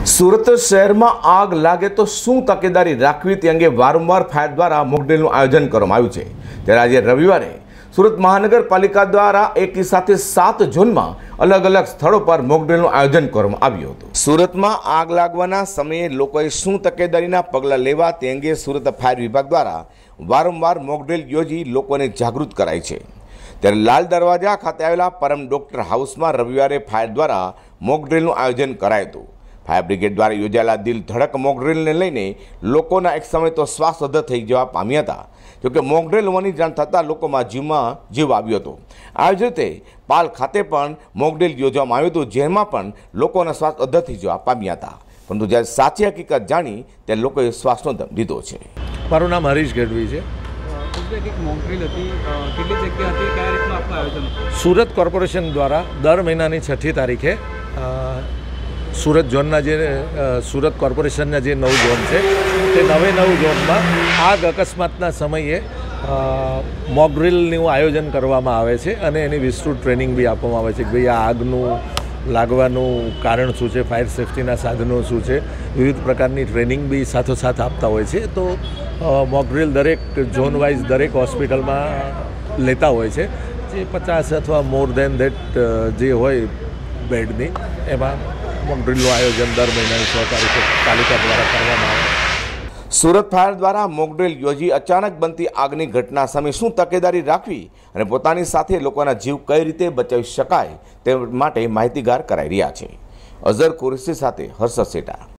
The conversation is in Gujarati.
સુરત શહેરમાં આગ લાગે તો શું તકેદારી રાખવી તે અંગે વારંવાર ફાયર દ્વારા મોકડ્રીલનું આયોજન કરવામાં આવ્યું છે। ત્યારે આજે રવિવારે સુરત મહાનગરપાલિકા દ્વારા એકી સાથે 7 ઝોનમાં અલગ અલગ સ્થળો પર મોકડ્રીલનું આયોજન કરવામાં આવ્યું હતું। સુરતમાં આગ લાગવાના સમયે લોકોએ શું તકેદારીના પગલાં લેવા તે અંગે સુરત ફાયર વિભાગ દ્વારા વારંવાર મોકડ્રીલ યોજી લોકોને જાગૃત કરાય છે। ત્યારે લાલ દરવાજા ખાતે આવેલા પરમ ડોક્ટર હાઉસમાં રવિવારે ફાયર દ્વારા મોકડ્રીલનું આયોજન કરાયું હતું। ફાયર બ્રિગેડ દ્વારા યોજાયેલા દિલ ધડક મોકડ્રીલને લઈને લોકોના એક સમય તો શ્વાસ અદ્ધર થઈ જવા પામ્યા હતા। જોકે મોકડ્રીલ હોવાની જાણ થતાં લોકોમાં જીવ આવ્યો હતો। આ જ રીતે પાલ ખાતે પણ મોકડ્રીલ યોજવામાં આવ્યું હતું, જેમાં પણ લોકોના શ્વાસ અદ્ધર થઈ જવા પામ્યા હતા। પરંતુ જ્યારે સાચી હકીકત જાણી ત્યારે લોકોએ શ્વાસનો દમ લીધો છે। મારું નામ હરીશ ગઢવી છે। સુરત કોર્પોરેશન દ્વારા દર મહિનાની 6ઠી તારીખે સુરત ઝોનના સુરત કોર્પોરેશનના જે 9 ઝોન છે તે 9 ઝોનમાં આગ અકસ્માતના સમયે મોકડ્રીલનું આયોજન કરવામાં આવે છે અને એની વિસ્તૃત ટ્રેનિંગ બી આપવામાં આવે છે કે ભાઈ આ આગનું લાગવાનું કારણ શું છે, ફાયર સેફ્ટીના સાધનો શું છે, વિવિધ પ્રકારની ટ્રેનિંગ બી સાથોસાથ આપતા હોય છે। તો મોકડ્રીલ દરેક ઝોન વાઇઝ દરેક હોસ્પિટલમાં લેતા હોય છે, જે 50 અથવા મોર દેન ધેટ જે હોય બેડની એમાં મોકડ્રીલનું આયોજન દર મહિનાની 6 તારીખે પાલિકા દ્વારા કરવામાં આવે છે। સુરત ફાયર દ્વારા મોકડ્રીલ યોજી અચાનક બનતી આગની ઘટના સામે શું તકેદારી રાખવી અને પોતાની સાથે લોકોના જીવ કઈ રીતે બચાવી શકાય તે માટે માહિતીગાર કરાઈ રહ્યા છે। અઝર કુરેશી સાથે હર્ષદ સેટા।